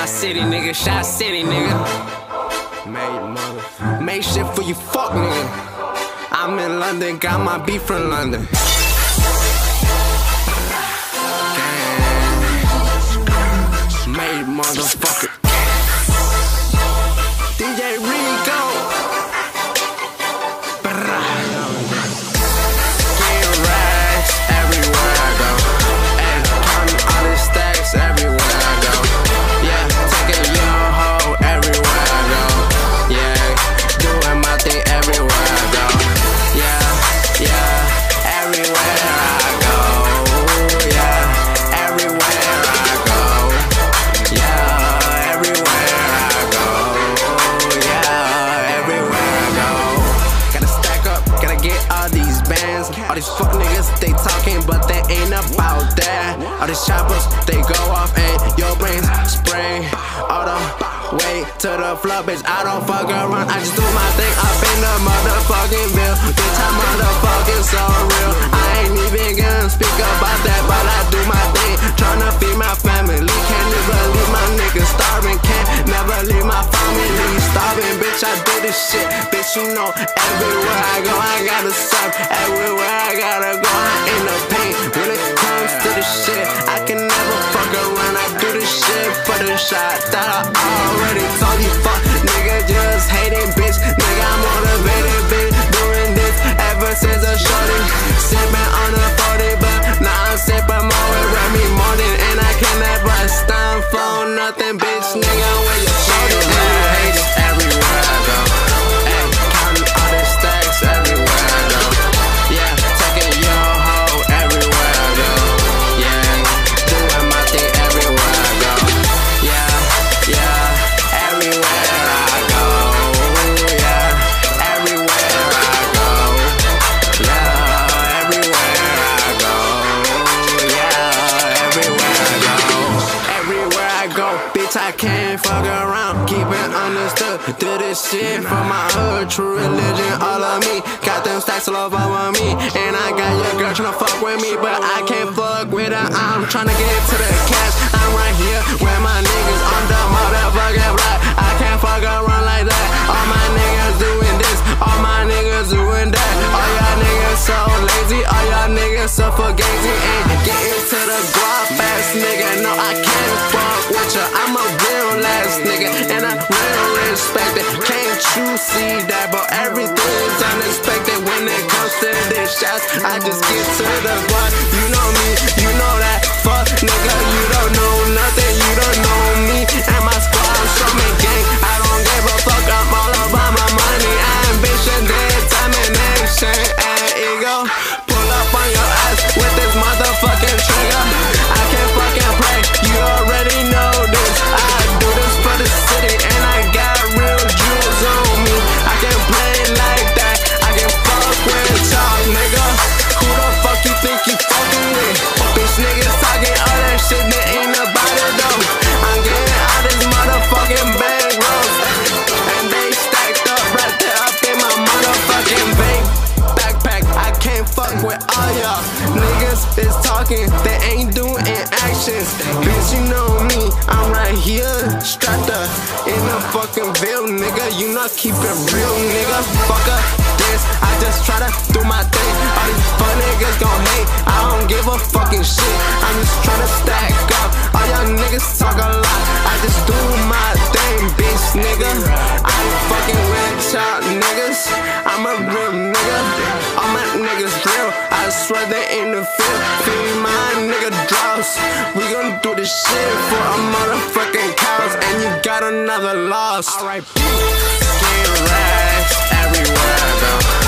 City, nigga. Shot City, nigga. Made shit for you, fuck, nigga. I'm in London, got my beef from London. Made motherfucker. DJ Rico. Getting racks everywhere I go. Ay, counting all the stacks everywhere I go. Yeah, taking your hoe everywhere I go. Yeah, doing my thing everywhere I go. Yeah, yeah, everywhere I go. Yeah, everywhere I go. Yeah, everywhere I go. Yeah, everywhere I go. Gotta stack up, gotta get all these bands. All these fuck niggas, they talking, but they ain't about that. All these choppers, they go off and your brains spray all the way to the floor, bitch. I don't fuck around, I just do my thing up in the motherfucking bill. Bitch, I'm motherfucking so real. I ain't even gonna speak about that, but I do my thing, tryna feed my family. Can't never leave my niggas starving, can't never leave my family starving. Bitch, I do this shit, bitch, you know everywhere I go, I gotta serve. Everywhere I gotta go, I in the pain. When it comes to this shit, I can never fuck around. I do this shit for the shot that I already told you. Fuck, nigga, just hating, bitch. Nigga, I'm motivated, bitch. Doing this ever since a shorty. Sipping on a 40, but now I'm sipping more with Remy Martin. And I can never stand for nothing, bitch. Nigga, where you shorty? Haters everywhere I go. Ay, counting all the stacks everywhere I go. Yeah, taking your hoe everywhere I go. Yeah, doing my thing everywhere I go. Yeah, yeah, everywhere I go. Yeah, everywhere I go. Yeah, everywhere I go. Yeah, everywhere I go. Everywhere I go, bitch, I can't fuck around. Keep it understood. Do this shit for my hood, true religion, all of me. Got them stacks all over me. And I got your girl tryna fuck with me, but I can't fuck with her. I'm tryna get to the cash. I'm right here with my niggas on the motherfucking block. I can't fuck around like that. All my niggas doing this, all my niggas doing that. All y'all niggas so lazy, all y'all niggas so fugazi. Ain't getting to the guap ass nigga. No, I can't fuck with ya. I'm a real ass nigga, and I real respect it. Can't you see that? But everything's unexpected when it comes to this shots. I just get to the block. You know me, you know that. Fuck nigga, you don't know nothing, you don't know me. And my squad, show me gang. I don't give a fuck, I'm all about my money. Ambition, determination, and ego. Pull up on your ass with this motherfucking trigger. I can't fucking play, you already know this. I do this for the city, and I got real jewels on me. I can play like that, I can fuck with y'all, nigga. Who the fuck you think you fucking with? Bitch niggas talking all that shit, that ain't about it though. I'm getting all this motherfucking bankrolls, and they stacked up right there up in my motherfucking bank backpack. I can't fuck with all y'all niggas is talking, they ain't doing actions. Bitch, you know me, I'm right here, strapped up in the fucking Ville, nigga. You not keep it real, nigga. Fuck up this, I just try to do my thing. All these fuck niggas gon' hate, I don't give a fucking shit. I'm just tryna stack up. All y'all niggas talk a lot, I just do my thing, bitch, nigga. I ain't fucking with y'all niggas, I'm a real nigga. All my niggas real, I swear they in the field. Feed my nigga draws. We gon' do this shit for a motherfucking cows, and you got another loss. Alright, get racks everywhere I go.